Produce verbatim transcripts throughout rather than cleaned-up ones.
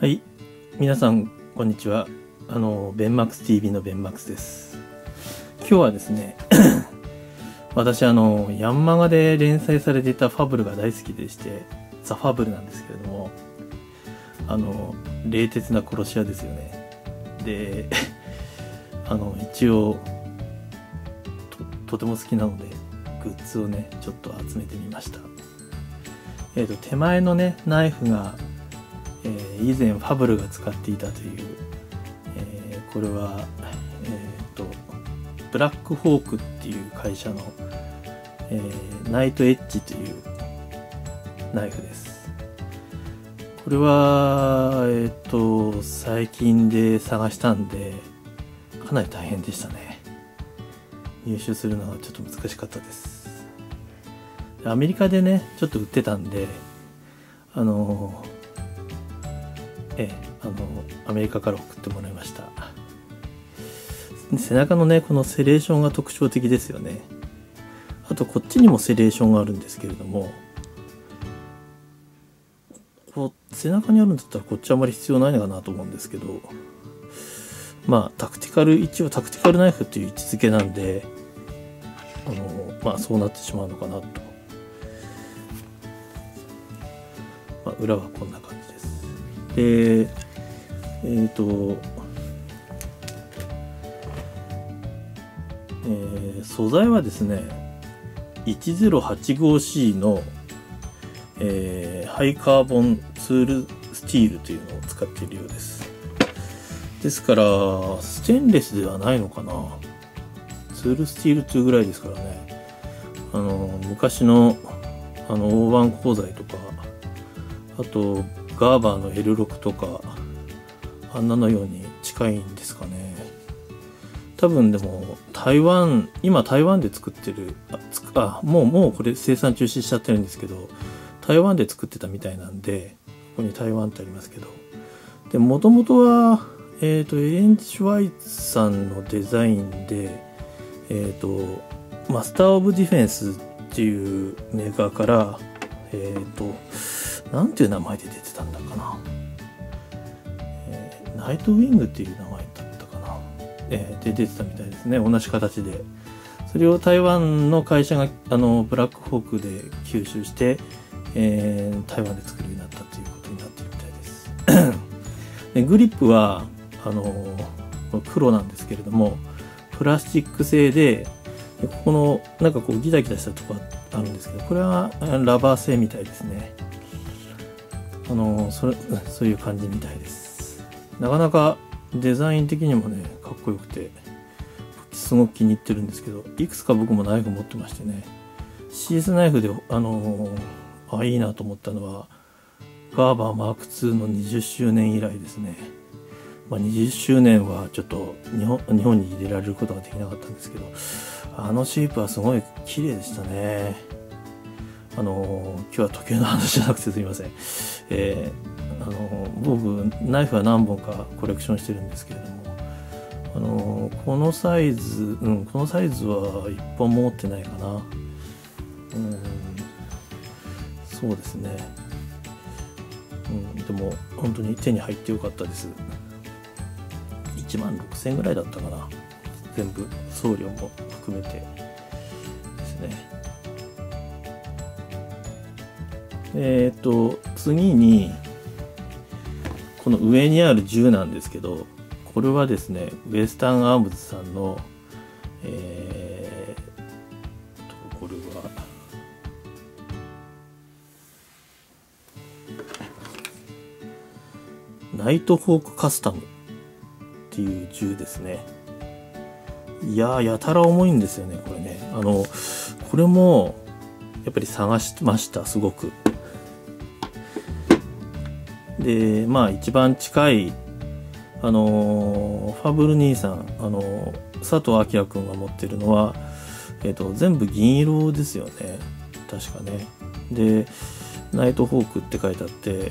はい、皆さんこんにちは。あのベンマックス ティーブイ のベンマックスです。今日はですね私あのヤンマガで連載されていたファブルが大好きでして、ザ・ファブルなんですけれども、あの冷徹な殺し屋ですよね。であの一応 と, とても好きなのでグッズをねちょっと集めてみました。えーと手前のねナイフがえー、以前ファブルが使っていたという、えー、これは、えーと、ブラックホークっていう会社の、えー、ナイトエッジというナイフです。これは、えーと、最近で探したんでかなり大変でしたね。入手するのはちょっと難しかったです。アメリカでねちょっと売ってたんで、あのーええ、あのアメリカから送ってもらいました。背中のねこのセレーションが特徴的ですよね。あとこっちにもセレーションがあるんですけれども、こう背中にあるんだったらこっちはあまり必要ないのかなと思うんですけど、まあタクティカル一応タクティカルナイフっていう位置づけなんで、あのまあそうなってしまうのかなと。まあ、裏はこんな感じです。で、えっ、ー、と、えー、素材はですね、いちぜろはちごシー の、えー、ハイカーボンツールスチールというのを使っているようです。ですから、ステンレスではないのかな。ツールスチールツーぐらいですからね。あの、昔の、あの、大判鋼材とか、あと、ガーバーの エルろく とかあんなのように近いんですかね。多分でも台湾今台湾で作ってるあつあもうもうこれ生産中止しちゃってるんですけど、台湾で作ってたみたいなんで、ここに台湾ってありますけど、でもともとはえっ、ー、とエレン・シュワイツさんのデザインで、えっ、ー、とマスター・オブ・ディフェンスっていうメーカーからえっ、ー、となんていう名前で出てたんだかな、えー、ナイトウィングっていう名前だったかな、えー、で出てたみたいですね。同じ形でそれを台湾の会社があのブラックホークで吸収して、えー、台湾で作るようになったということになっているみたいですでグリップはあの黒なんですけれどもプラスチック製で、ここのなんかこうギザギザしたところあるんですけど、これはラバー製みたいですね。あのそれそういう感じみたいです。なかなかデザイン的にもねかっこよくてすごく気に入ってるんですけど、いくつか僕もナイフ持ってましてね、シーズナイフであのあいいなと思ったのはガーバーマークツーのにじゅっしゅうねん以来ですね。まあ、にじゅっしゅうねんはちょっと日本、日本に入れられることができなかったんですけど、あのシェイプはすごい綺麗でしたね。あの今日は時計の話じゃなくてすみません。えー、あの僕ナイフは何本かコレクションしてるんですけれども、あのこのサイズ、うん、このサイズはいっぽんも持ってないかな。うん、そうですね。うん、でも本当に手に入ってよかったです。いちまんろくせんえんぐらいだったかな。全部送料も含めてですね。えっと次にこの上にある銃なんですけど、これはですねウエスタンアームズさんのえー、とこれはナイトホークカスタムっていう銃ですね。いやーやたら重いんですよねこれね。あのこれもやっぱり探しました、すごく。でまあ一番近いあのファブル兄さん、あの佐藤明君が持ってるのは、えーと、全部銀色ですよね確かね。でナイトホークって書いてあって、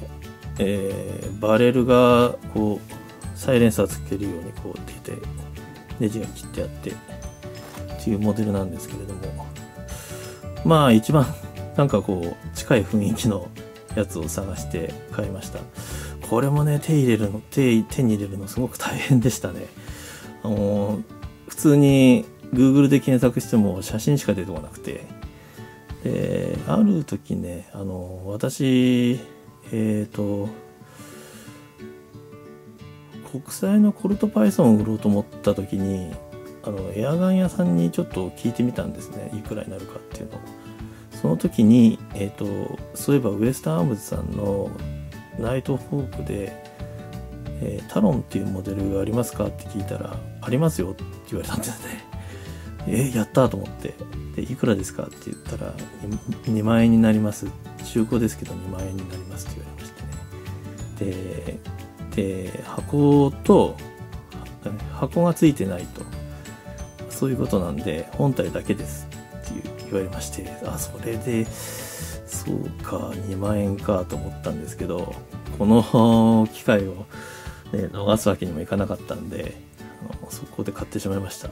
えー、バレルがこうサイレンサーつけるようにこう出てネジが切ってあってっていうモデルなんですけれども、まあ一番なんかこう近い雰囲気のやつを探して買いました。 これもね手入れるの手手に入れるのすごく大変でしたね。あの普通に Google で検索しても写真しか出てこなくて、である時ね、あの私えっ、ー、と国際のコルトパイソンを売ろうと思った時に、あのエアガン屋さんにちょっと聞いてみたんですね、いくらになるかっていうのを。その時に、えーと、そういえばウエスタンアームズさんのナイトホークで、えー、タロンっていうモデルありますかって聞いたら、ありますよって言われたんですね。えー、やったと思って、でいくらですかって言ったらにまんえんになります、中古ですけどにまんえんになりますって言われましてね。でで箱と箱がついてないと、そういうことなんで本体だけですって言われまして、あ、それでそうかにまんえんかと思ったんですけど、この機会を、ね、逃すわけにもいかなかったんで、あの速攻で買ってしまいました。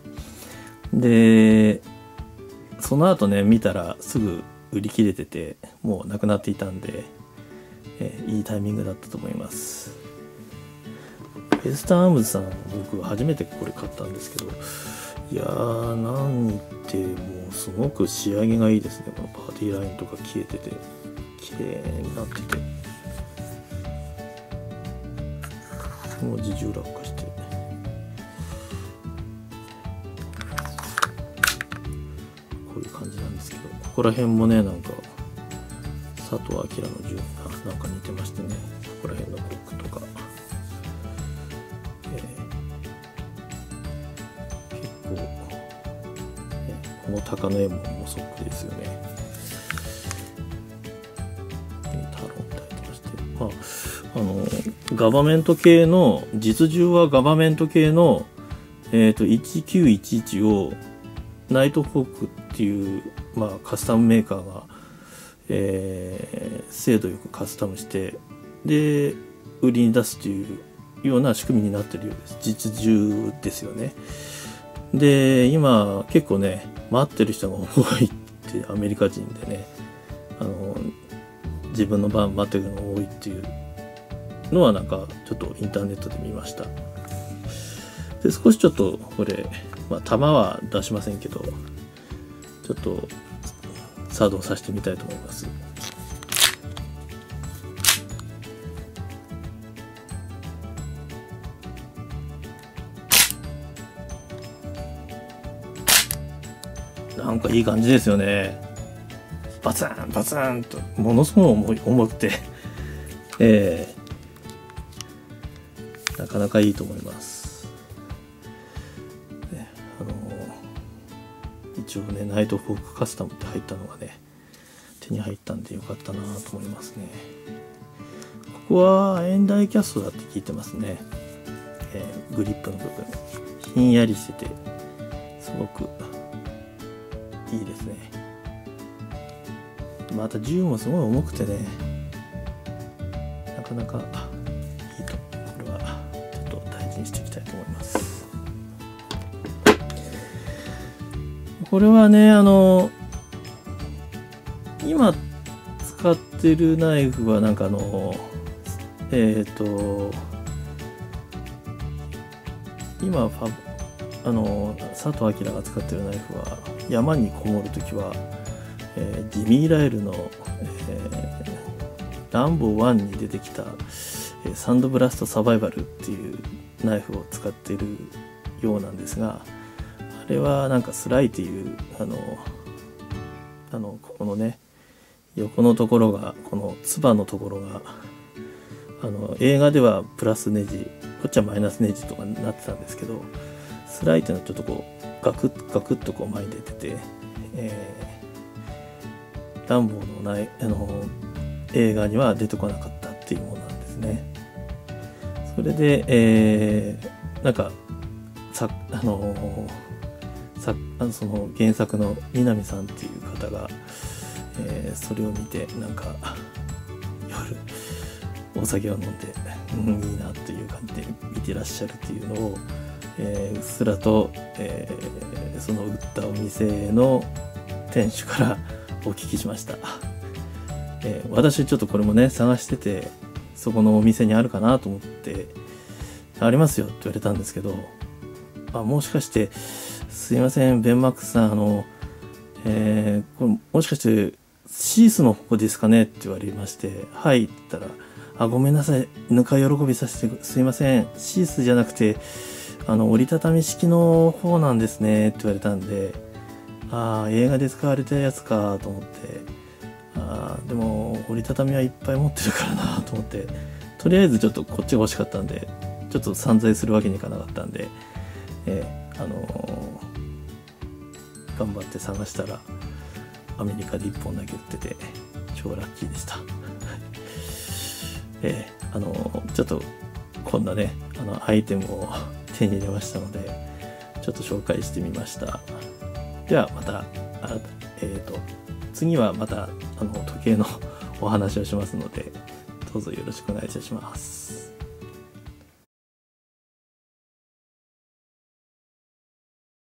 でその後ね見たらすぐ売り切れてて、もうなくなっていたんで、えいいタイミングだったと思います。ウエスタンアームズさん、僕初めてこれ買ったんですけど、いやー何言ってもうすごく仕上げがいいですね。このパーティーラインとか消えてて綺麗になってて、もう自重落下して、こういう感じなんですけど、ここら辺もねなんか佐藤明の銃なんか似てましてね、ここら辺のコックとか、えー、結構、ね、この鷹の絵ももうそっくりですよね。タロンって入ってまして、まああのガバメント系の実銃はガバメント系の、えー、といちきゅういちいちをナイトホークっていう、まあ、カスタムメーカーが、えー、精度よくカスタムしてで売りに出すというような仕組みになっているようです。実銃ですよね。で今結構ね待ってる人が多いってアメリカ人でね、あの自分の番待ってるのが多いっていうのはなんかちょっとインターネットで見ました。で少しちょっとこれ、まあ、弾は出しませんけどちょっと作動させてみたいと思います。なんかいい感じですよね。バツンバツンとものすごい重い重くてえー、なかなかいいと思います。ね、あのー、一応ねナイトフォークカスタムって入ったのがね手に入ったんでよかったなと思いますね。ここはエンダイキャストだって聞いてますね。えー、グリップの部分ひんやりしててすごくいいですね。また銃もすごい重くてねなかなかいいと、これはちょっと大事にしていきたいと思います。これはねあの今使ってるナイフはなんかあのえっ、ー、と今ファあの佐藤明が使ってるナイフは山にこもるときは、えー、ジミー・ライルの、えー、ランボーワンに出てきた、えー、サンドブラストサバイバルっていうナイフを使っているようなんですが、あれはなんかスライっていうあのあのここのね横のところがこのつばのところがあの映画ではプラスネジこっちはマイナスネジとかになってたんですけど、スライっていうのはちょっとこうガクッガクッとこう前に出てて、えー、ランボーのないあの映画には出てこなかったっていうものなんですね。それで、えー、なんかさあのさあのその原作の南さんっていう方が、えー、それを見てなんか夜お酒を飲んで、うん、いいなっていう感じで見てらっしゃるっていうのを、えー、うっすらと、えー、その売ったお店の店主からお聞きしました。えー、私ちょっとこれもね探しててそこのお店にあるかなと思って、ありますよって言われたんですけど、あ、もしかして、すいません、ベンマックスさん、あの、えー、これもしかして、シースの方ですかねって言われまして、はいって言ったら、あ、ごめんなさい、ぬか喜びさせて、すいません、シースじゃなくて、あの、折りたたみ式の方なんですねって言われたんで、ああ、映画で使われたやつかと思って、ああ、でも、折りたたみはいっぱい持ってるからなと思って、とりあえずちょっとこっちが欲しかったんで、ちょっと散財するわけにいかなかったんで、えー、あのー、頑張って探したら、アメリカでいっぽんだけ売ってて、超ラッキーでした。えー、あのー、ちょっと、こんなね、あの、アイテムを手に入れましたので、ちょっと紹介してみました。では、また、あえっと、次はまた、あの、時計のお話をしますので、どうぞよろしくお願いいたします。